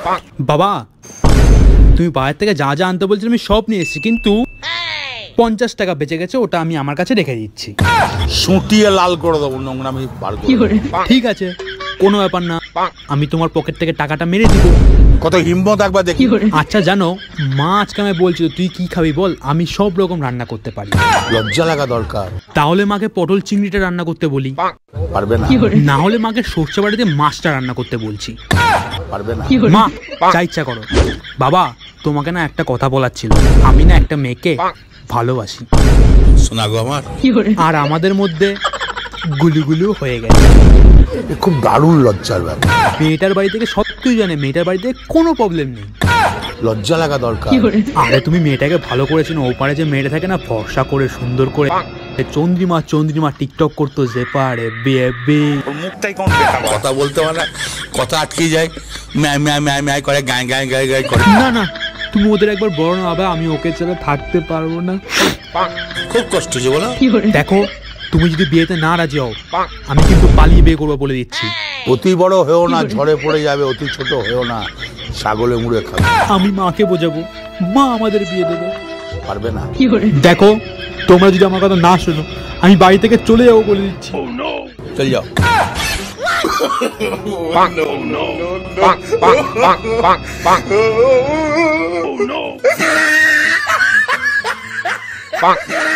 বাবা তুমি বাইরে থেকে যা যা আনতে বলছো আমি সব নিয়ে এসেছি, কিন্তু 50 টাকা বেঁচে গেছে, ওটা আমি আমার কাছে রেখে দিচ্ছি। সুটিয়ে লাল করে দেবো, নোংরা আমি বার করে। ঠিক আছে, কোনো ব্যাপার না, আমি তোমার পকেট থেকে টাকাটা মেরে দিব। কত হিম্মত একবার দেখি। আচ্ছা জানো মা আজকে আমায় বলছিল তুই কি খাবি বল, আমি সব রকম রান্না করতে পারি। লজ্জা লাগা দরকার। তাহলে মাকে পটল চিংড়িটা রান্না করতে বলি। পারবে না। না হলে মাকে সর্ষে বাড়িতে মাছটা রান্না করতে বলছি। পারবে না। মা যা ইচ্ছা করো। বাবা তোমাকে না একটা কথা বলার ছিল, আমি না একটা মেয়েকে ভালোবাসি। শোনা গো আমার। আর আমাদের মধ্যে গুলুগুলু হয়ে গেছে। খুব দারুণ লজ্জার ব্যাপার। মেয়েটার বাড়ি থেকে সব কিছু জানে, মেয়েটার বাড়িতে কোনো প্রবলেম নেই। লজ্জা লাগা দরকার। আরে তুমি মেয়েটাকে ভালো করেছো না, ওপারে যে মেয়েটা থাকে না ফর্সা করে সুন্দর করে চন্দ্রিমা চন্দ্রিমা টিকটক করতো, যে পারে মুখটাই কোন কথা বলতে মানে কথা আটকে যায়, ম্যায় ম্যায় ম্যায় ম্যায় করে, গায় গায় গায় গায় করে। না না তুমি ওদের একবার বড় না হবে, আমি ওকে ছাড়া থাকতে পারবো না। খুব কষ্ট যে বলো। দেখো তুমি যদি বিয়েতে না রাজি হও, আমি কিন্তু পালিয়ে বিয়ে করবো বলে দিচ্ছি। অতি বড় হয়েও না, ঝড়ে পড়ে যাবে, অতি ছোট হয়েও না, ছাগলে মুড়ে খাবে। আমি মাকে বোঝাবো, মা আমাদের বিয়ে দেবে। পারবে না। দেখো তোমরা যদি আমার কথা না শোনো, আমি বাড়ি থেকে চলে যাবো বলে দিচ্ছি। চল যাও। Oh no.